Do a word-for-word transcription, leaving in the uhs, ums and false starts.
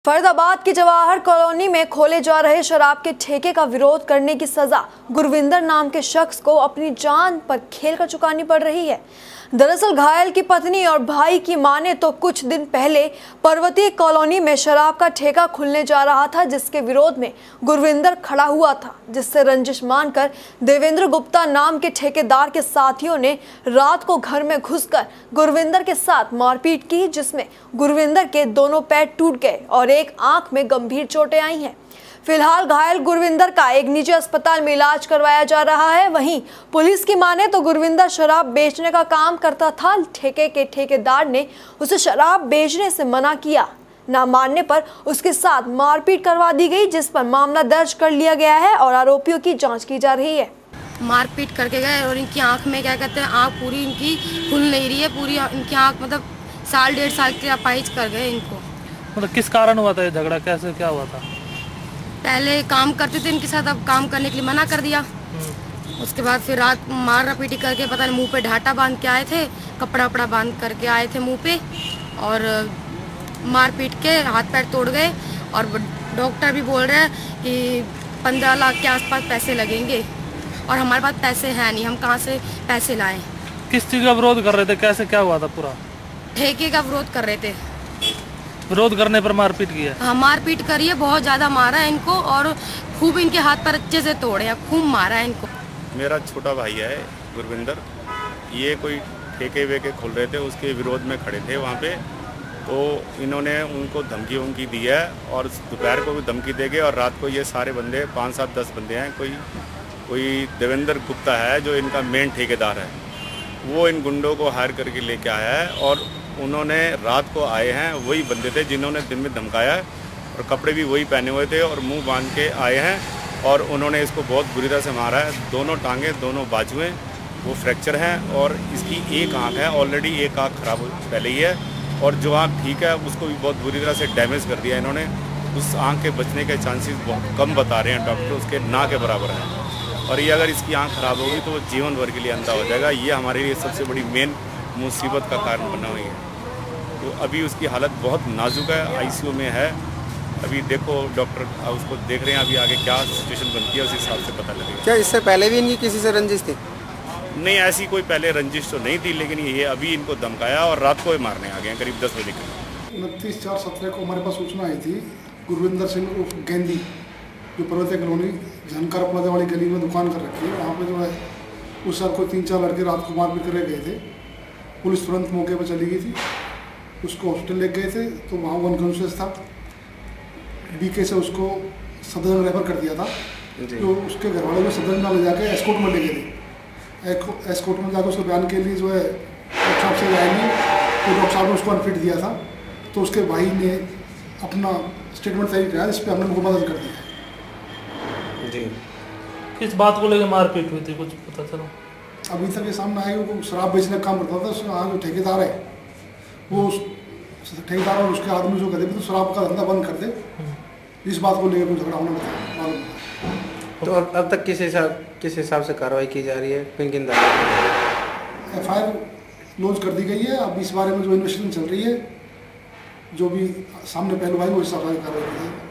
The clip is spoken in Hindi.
फरीदाबाद की जवाहर कॉलोनी में खोले जा रहे शराब के ठेके का विरोध करने की सजा गुरविंदर नाम के शख्स को अपनी जान पर खेलकर चुकानी पड़ रही है। दरअसल घायल की पत्नी और भाई की माने तो कुछ दिन पहले पर्वतीय कॉलोनी में शराब का ठेका खुलने जा रहा था, जिसके विरोध में गुरविंदर खड़ा हुआ था, जिससे रंजिश मानकर देवेंद्र गुप्ता नाम के ठेकेदार के साथियों ने रात को घर में घुसकर गुरविंदर के साथ मारपीट की, जिसमें गुरविंदर के दोनों पैर टूट गए और एक आंख में गंभीर चोटें आई हैं। फिलहाल घायल गुरविंदर का एक निजी अस्पताल में इलाज करवाया जा रहा है। वहीं पुलिस की माने तो गुरविंदर शराब बेचने का काम करता था। ठेके के ठेकेदार ने उसे शराब बेचने से मना किया। ना मानने पर उसके साथ मारपीट करवा दी गई, जिस पर मामला दर्ज कर लिया गया है और आरोपियों की जांच की जा रही है। मारपीट करके गए और इनकी आंख में क्या कहते हैं, आंख पूरी इनकी खुल नहीं रही है, पूरी इनकी आंख मतलब साल डेढ़ साल की अपाहिज कर गए इनको। मतलब किस कारण हुआ था ये झगड़ा, कैसे क्या हुआ था? पहले काम करते थे इनके साथ, अब काम करने के लिए मना कर दिया। उसके बाद फिर रात मार पीटी करके पता नहीं मुंह पे ढाटा बांध के आए थे, कपड़ा वपड़ा बांध करके आए थे मुंह पे, और मार पीट के हाथ पैर तोड़ गए। और डॉक्टर भी बोल रहे हैं कि पंद्रह लाख के आसपास पैसे लगेंगे, और हमारे पास पैसे हैं नहीं, हम कहाँ से पैसे लाएं। किस चीज़ का विरोध कर रहे थे, कैसे क्या हुआ था? पूरा ठेके का विरोध कर रहे थे। विरोध करने पर मारपीट किया? हाँ, मारपीट करी है, बहुत ज़्यादा मारा है इनको, और खूब इनके हाथ पर अच्छे से तोड़े हैं, खूब मारा है इनको। मेरा छोटा भाई है गुरविंदर, ये कोई ठेके वेके खुल रहे थे, उसके विरोध में खड़े थे वहाँ पे, तो इन्होंने उनको धमकी वमकी दी है, और दोपहर को भी धमकी देंगे, और रात को ये सारे बंदे पाँच सात दस बंदे हैं, कोई कोई देवेंद्र गुप्ता है जो इनका मेन ठेकेदार है, वो इन गुंडों को हायर करके लेके आया है, और उन्होंने रात को आए हैं वही बंदे थे जिन्होंने दिन में धमकाया है, और कपड़े भी वही पहने हुए थे और मुंह बांध के आए हैं, और उन्होंने इसको बहुत बुरी तरह से मारा है। दोनों टांगे, दोनों बाजुएं वो फ्रैक्चर हैं, और इसकी एक आंख है, ऑलरेडी एक आंख खराब पहले ही है, और जो आंख ठीक है उसको भी बहुत बुरी तरह से डैमेज कर दिया इन्होंने। उस आंख के बचने के चांसेस बहुत कम बता रहे हैं डॉक्टर, उसके ना के बराबर हैं, और ये अगर इसकी आंख खराब होगी तो वो जीवन भर के लिए अंधा हो जाएगा। ये हमारे लिए सबसे बड़ी मेन मुसीबत का कारण बना हुई है। तो अभी उसकी हालत बहुत नाजुक है, आईसीयू में है। अभी देखो डॉक्टर उसको देख रहे हैं, अभी आगे क्या सिचुएशन बनती है उस हिसाब से पता लगेगा। क्या इससे पहले भी इनकी किसी से रंजिश थी? नहीं, ऐसी कोई पहले रंजिश तो नहीं थी, लेकिन ये अभी इनको धमकाया और रात को ही मारने आ गए हैं करीब दस बजे के। उनतीस चार सत्रह को हमारे पास सूचना आई थी, गुरविंदर सिंह उर्फ गेंदी, जो पर्वतीय कॉलोनी जानकार प्लाजा वाली गली में दुकान कर रखी है, वहाँ पर जो है उस साल को तीन चार लड़के रात को मारपीट करे गए थे। पुलिस तुरंत मौके पर चली गई थी, उसको हॉस्पिटल ले गए थे, तो वहाँ वो अनकॉन्शियस था। बीके से उसको सदर रेफर कर दिया था, तो उसके घर वाले को सदर में ले जाकर एस्कोर्ट में ले गए थे। एस्कोर्ट में जाकर उसको बयान के लिए जो है डॉक्टर साहब से आएंगे, तो डॉक्टर साहब ने उसको अनफिट दिया था, तो उसके भाई ने अपना स्टेटमेंट तैयार किया, जिस पर हमने उनको मदद कर दिया जी। किस बात को लेकर मारपीट हुई थी, कुछ पता चला? अभी तक ये सामने आया वो शराब बेचने का काम करता था। वहाँ जो ठेकेदार है वो ठेकेदार और उसके आदमी जो कहते तो शराब का धंधा बंद कर दे, इस बात को लेकर कुछ झगड़ा होना बताया। तो अब अब तक किस हिसाब किस हिसाब से कार्रवाई की जा रही है? किन किन एफ आई आर लॉन्च कर दी गई है। अब इस बारे में जो इन्वेस्टिगेशन चल रही है, जो भी सामने पहलू आई वो हिसाब से कार्रवाई की जाएगी।